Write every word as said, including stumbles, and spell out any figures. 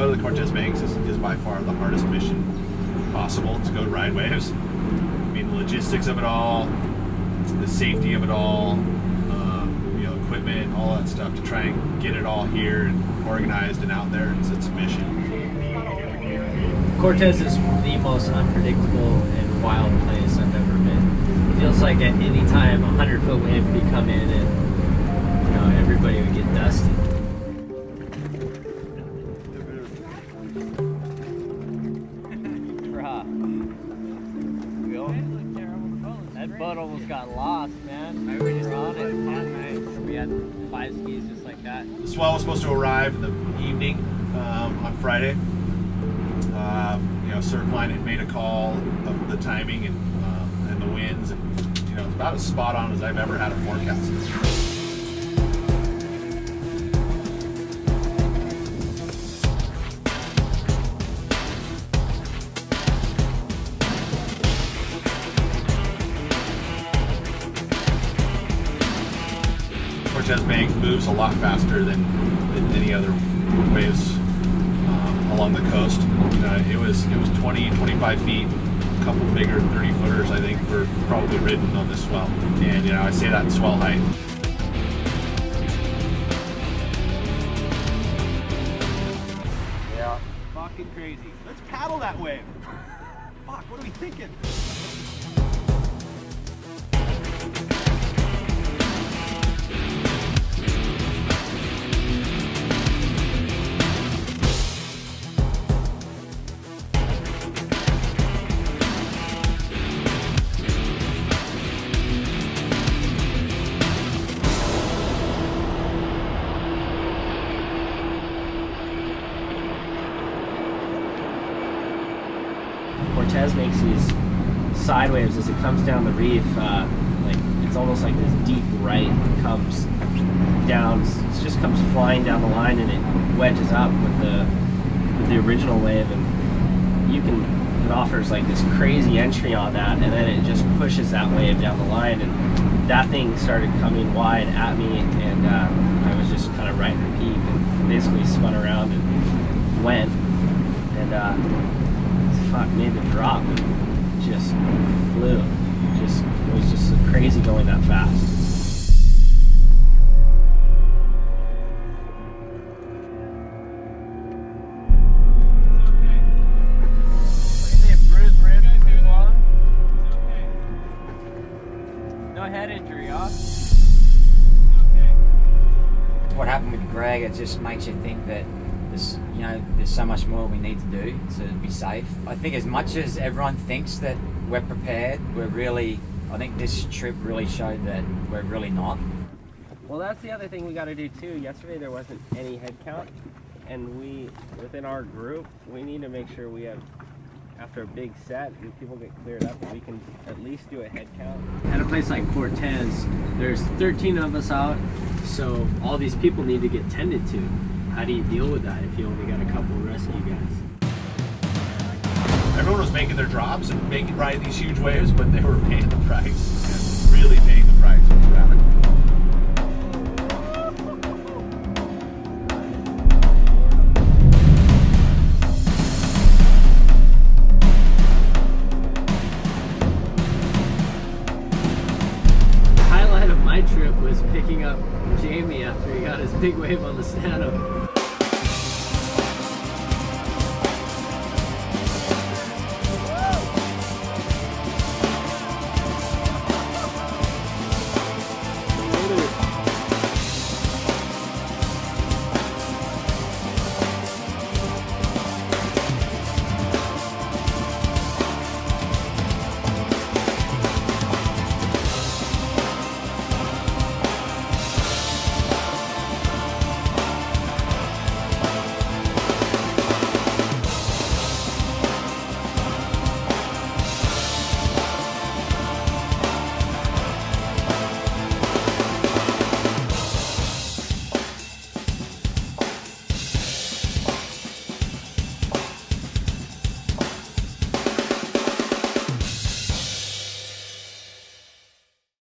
go to the Cortez Banks is, is by far the hardest mission possible, to go ride waves. I mean, the logistics of it all, the safety of it all, um, you know, equipment, all that stuff, to try and get it all here and organized and out there. It's, it's a mission. Cortez is the most unpredictable and wild place I've ever been. It feels like at any time a hundred foot wave could come in and, you know, everybody would get dusted. That boat almost got lost, man. I we just on it that night. We had five skis just like that. The swell was supposed to arrive in the evening um, on Friday. Um, you know, Surfline had made a call of the timing and um, and the winds, and you know, it's about as spot on as I've ever had a forecast. Cortez Bank moves a lot faster than, than any other waves um, along the coast. Uh, it was it was twenty, twenty-five feet, a couple bigger thirty footers I think were probably ridden on this swell. And you know, I say that in swell height. Yeah. Fucking crazy. Let's paddle that wave. Fuck, what are we thinking? Cortez makes these side waves as it comes down the reef. Uh, like it's almost like this deep right comes down. It just comes flying down the line, and it wedges up with the with the original wave. And you can it offers like this crazy entry on that, and then it just pushes that wave down the line. And that thing started coming wide at me, and uh, I was just kind of riding the peak and basically spun around and went. And uh, fuck, made the drop and just flew. Just it was just crazy going that fast. No head injury, huh? What happened with Greg, it just makes you think that there's, you know, there's so much more we need to do to be safe. I think as much as everyone thinks that we're prepared, we're really, I think this trip really showed that we're really not. Well, that's the other thing we got to do too. Yesterday there wasn't any head count, and we, within our group, we need to make sure we have, after a big set, and people get cleared up, we can at least do a head count. At a place like Cortez, there's thirteen of us out, so all these people need to get tended to. How do you deal with that if you only got a couple of rescue guys? Everyone was making their drops and making ride these huge waves, but they were paying the price, and really paying the price for that. The highlight of my trip was picking up Jamie after he got his big wave on the Santa.